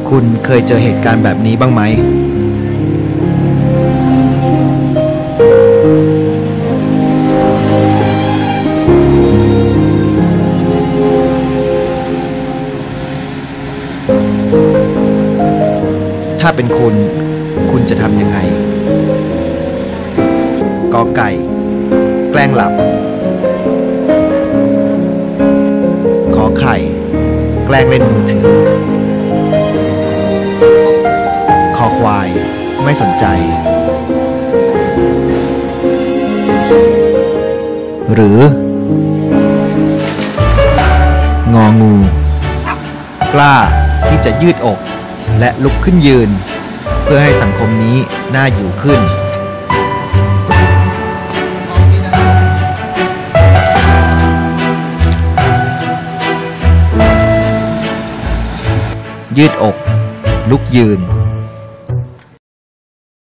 คุณเคยเจอเหตุการณ์แบบนี้บ้างไหมถ้าเป็นคุณจะทำยังไงกอไก่แกล้งหลับขอไข่แกล้งเล่นมือถือคอควายไม่สนใจหรืององูกล้าที่จะยืดอกและลุกขึ้นยืนเพื่อให้สังคมนี้น่าอยู่ขึ้นยืดอกลุกยืน